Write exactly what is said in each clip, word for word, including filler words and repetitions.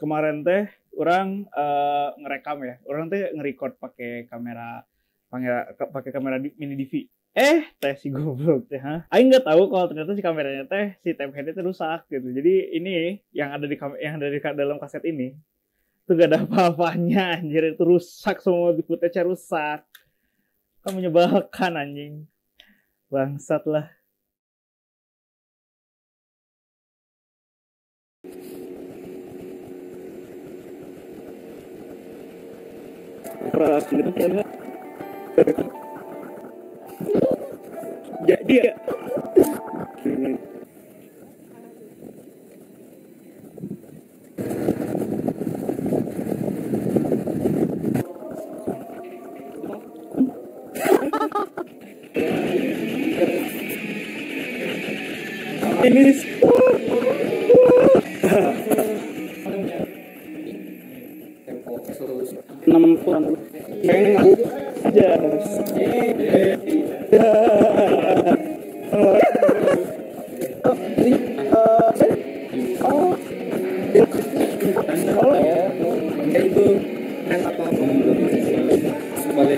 kemarin teh orang uh, ngerekam ya. Orang teh nge-record pakai kamera kamera pakai kamera mini D V. Eh, teh si goblok teh, ha. Aing nggak tahu kalau ternyata si kameranya teh si temheadnya teh rusak gitu. Jadi ini yang ada di yang ada di dalam kaset ini tuh gak ada apa-apanya anjir, itu rusak semua, di footage rusak. Kan menyebalkan anjing. Bangsat lah. Jadi ya ini enam puluh aja itu kan apa sebalik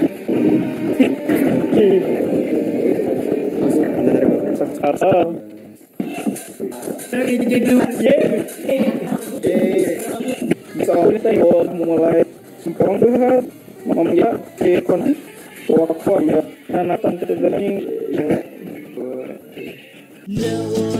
soalnya saya mulai sempurna tuh kan mamanya ikon waktu ya anak tante dari yang